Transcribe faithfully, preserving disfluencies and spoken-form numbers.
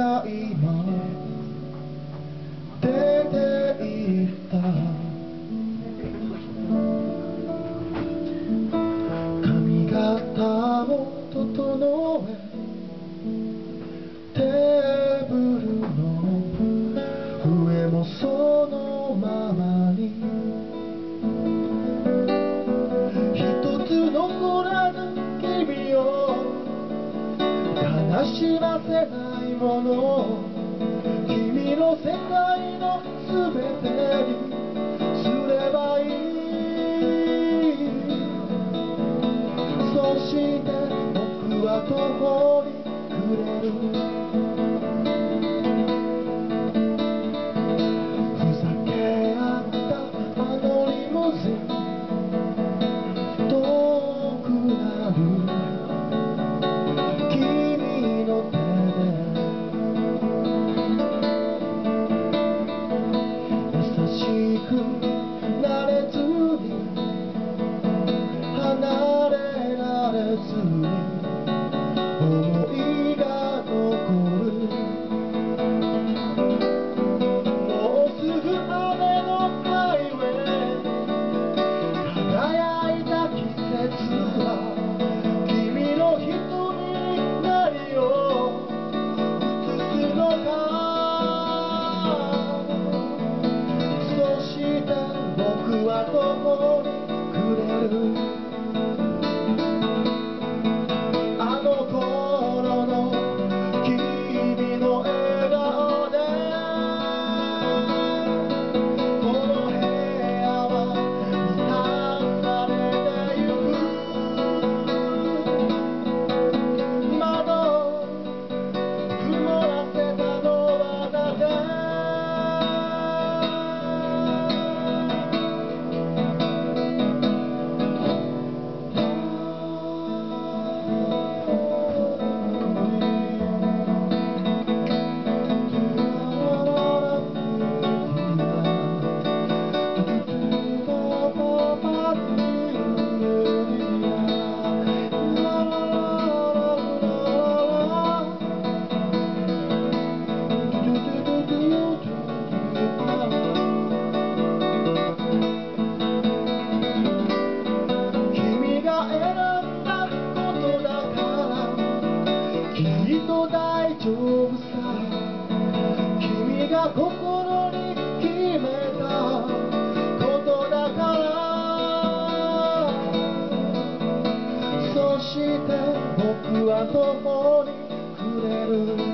が今出ていった髪型を整えテーブルの上もそのままに一つ残らぬ君を悲しませないもの君の世界のすべてにすればいいそして僕は途方に暮れるふざけ合ったあのリムジン遠くなる慣れずに離れられずに思いが残るもうすぐ雨のハイウェイ輝いた季節は君の瞳に何を映すのか僕は途方に暮れるあの頃の君の笑顔でこの部屋は満たされてゆく窓曇らせたのはなぜ大丈夫さ君が心に決めたことだからそして僕は途方に暮れる